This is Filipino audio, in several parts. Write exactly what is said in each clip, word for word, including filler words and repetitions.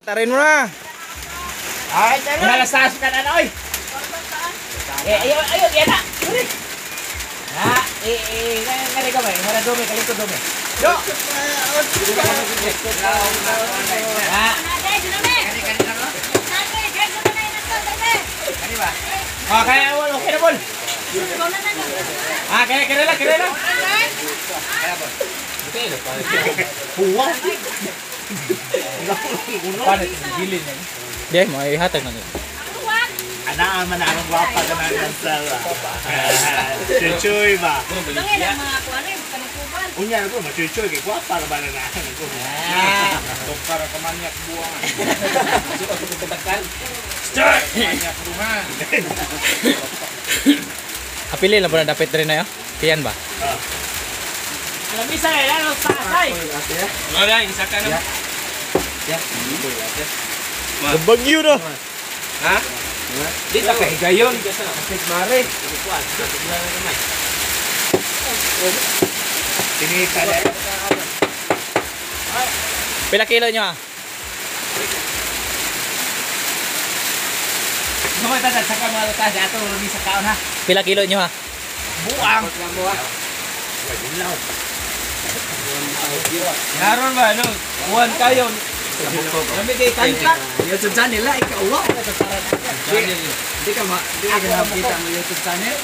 Tarin mo na. Ay, tayo. Nalasas ka na, oy. Eh, ayo, ayo, yan na. Ha, eh, eh, ngari ka ba? Ngara dumi, kaling ko dumi. Do. Ha. Ah, kaya wala, okay na bol. Ah, kaya kaya lang, kaya lang. Kaya bol. Buwa. Paano gilin niya? Di, may hatag na nito. Ana man ang guwapa ka na ng sala. Chuchoy ba? Tangin ang mga kuwan eh, kanikuban. Unya ko machuchoy kay guwapa ra ba na na ko. Ah, Doktor ka manyak buang. tekan. Start. Manyak ruhan. Apili lang po na dapat rin na yun. Tiyan ba? Alam bisa ya, ano sa say. Wala, isa ka na. Ya. Bagyo na. Ha? Di ta kay gayon kasi kasi mare. Kuan, bigla na naman. Tinita na. Pila kilo nyo ah? Kumay ta sa ka mga ta ato ni sa kaon ha. Pila kilo nyo ah? Buang. Naron ba no? Kuan kayo. Kami kay tangka. YouTube channel la ikaw wa. Hindi ka ma, hindi ka nakita mo YouTube channel.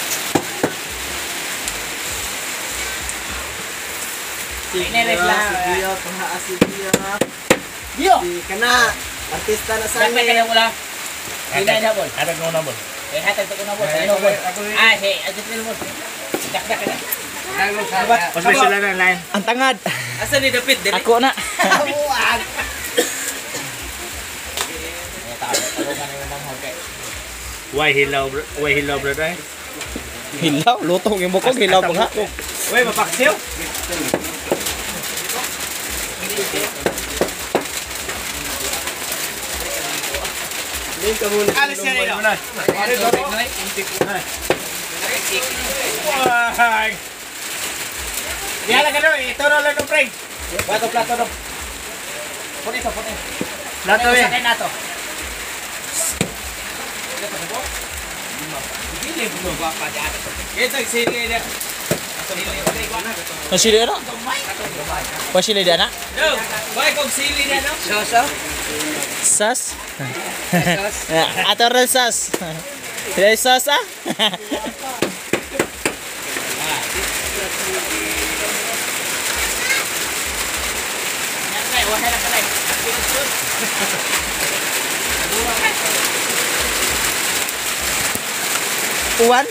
Ini regla Dia paha asli dia. Yo. Di kana artista na sa Sampai kaya mula. Ini ada bol. Ada ngona bol. Eh hatag to na bol. Ano bol? Ah, hey, adjust mo bol. Dak dak dak. Pas sila na line. Ang tangad. Asa ni David? Ako na. Buang. Why hilaw, why hilaw brother? Hilaw. Lutong yung bukog. Hilaw pa nga. Uy, mapaksiw. Din ka muna. Alis ka nila. Wah. Diyan lang ano, ito na lang ng frame. Plato, plato no. Pun ito, pun ito. Plato eh. Sakay na to. Hindi mo ba pa diyan. Ito sili dia. Ang sili na? Pa sili na na? No, boy kung sili dia no. Soso. Sas? Ato rin sas. Sila yung sas ah? Wala na kalay. Uwan?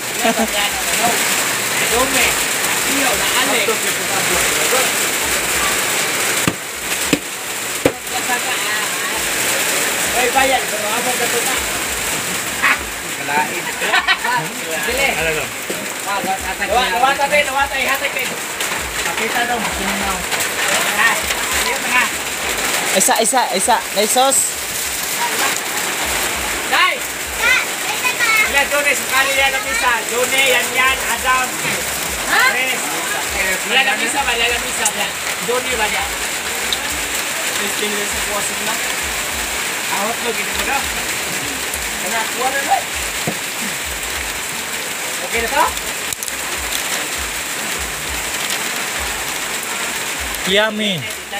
Dome. Iyo na ale. Oy, bayan, pero apa dato na? Kalain. Dili. Ano no? Lawa, lawa tayo, lawa tayo, hatag tayo. Pakita daw, sinaw. Ha, iyo na. Isa, isa, isa. May sauce. Dai! Ilan Jone, sakali yan ang isa. Jone, yan yan, Adam. Ha? Ilan ang isa ba? Ilan ang isa ba? Jone ba yan? fifteen minutes sa kuwasin lang. Ahot mo, gini mo na. Kaya, kuha na lang. Okay na to? Yummy.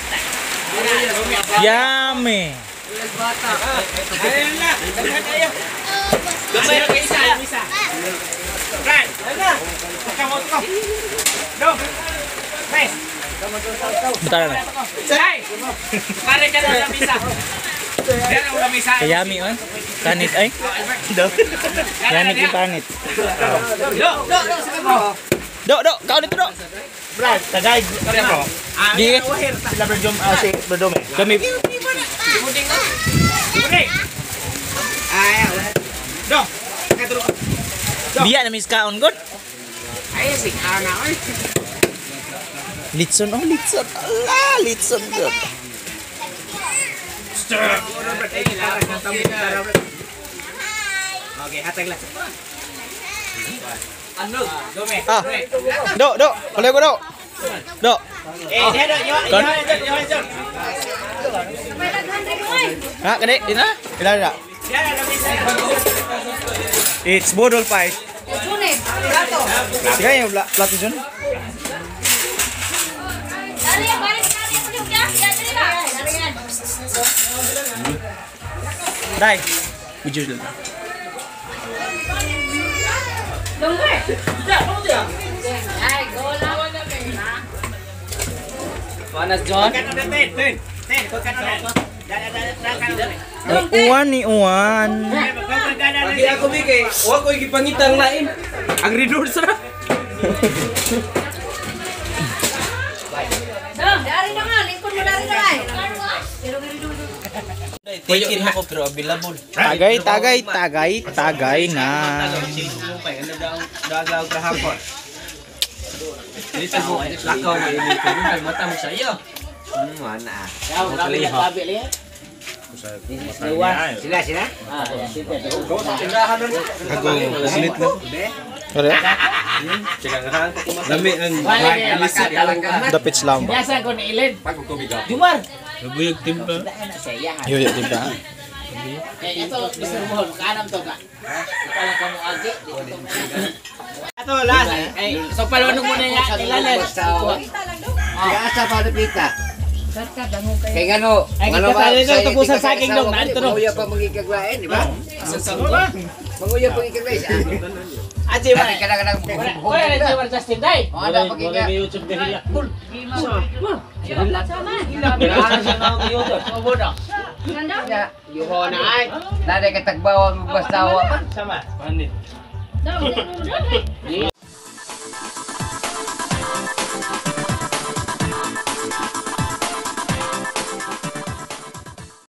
Yummy. Bata. Ayun na. Daghan kayo. Gamay na kayo isa. Isa. Brad. Ayun na. Pagkamot ko. No. Press. Bentar na. Hey. Pare ka na ng misa. Yan ang ulam misa. Yummy oh. Kanit ay. Yummy yung panit. Do. Do. Do. Sige mo. Do, do. Kau dito do. Brad, tagay kaya bro. Di. Sila bro si bro me. Kami. Puding ko. Puding. Ay. Do. Kadro. Biya na miskaon god. Ay si ana oy. Litson oh, litson. Ala, litson god. Okay, hatag lang. Ano? Dome. Ah. Do, do. Boleh ko do. Do. Eh, dia ada. Yo, yo, yo, yo. Ha, kani, ina? Ila na. Yan ang lamisa. It's Bodol fight. June, plato. Sige yung pla- plato dyan. Dari yang balik dari yang punya ya, ya dari lah. Dari yan. Dai. Video dulu. Longgar. Ay, go lang. Panas John. Kan udah ten, ten. Ten, kau kan udah. Dah dah dah kan udah. Uwan ni Uwan. Pagi ako bigay, wa ko gipangitang lain. Ang rinur sa. Dong, dari na nga, lingkod mo dari na ay. Tikin mo ko pero available. Tagay, tagay, tagay, tagay na. Dagaw kahapon. Dito mo, lakaw mo ini ko kay mata mo sa iyo. Hmm, mana. Kau kami nak tabi lihat. Sila sila. Ah, sila. Ako, ulit na. Kare, Lami ang Alakat alakat. dapit slam. Biasa kau ni Ilin. Jumar. nabuyag timpa. Saya. Yo, yo, diba? Eh itu bisa mohon kanam to kak. Kalau kamu agi. Ato last. Eh, so palunong muna ya. Ilalan. Asa pa na pita. Kaya ngano, Ay, ngano kita tayo ito, tapusan sa aking dong, nandito, no? Manguya pa magigaglain, di ba? Manguya pa magigaglain. Aji ba? Kadang-kadang Oy, aji ba Justin Day? O, ada magigag... YouTube deh ya. Ya, yuho na ay. Naday katagbawang magbastawa pa. Sama. Dong.